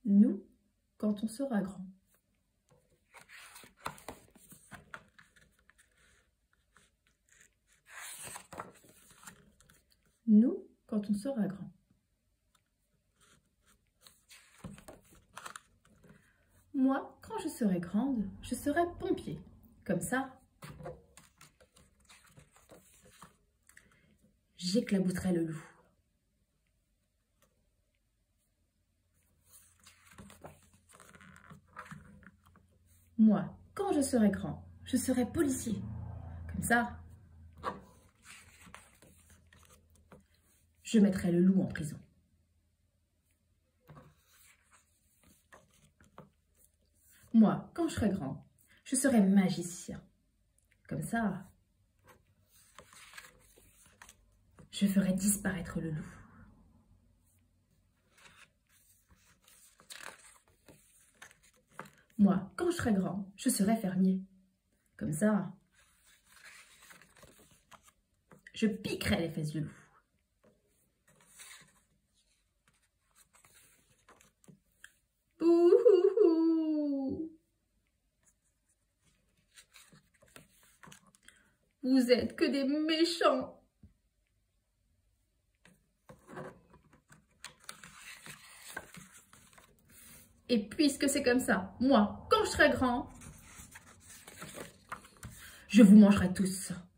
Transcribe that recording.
Nous, quand on sera grand. Nous, quand on sera grand. Moi, quand je serai grande, je serai pompier. Comme ça, j'éclabouserai le loup. Moi, quand je serai grand, je serai policier. Comme ça, je mettrai le loup en prison. Moi, quand je serai grand, je serai magicien. Comme ça, je ferai disparaître le loup. Moi, quand je serai grand, je serai fermier. Comme ça, je piquerai les fesses du loup. Bouhouhou! Vous êtes que des méchants! Et puisque c'est comme ça, moi, quand je serai grand, je vous mangerai tous.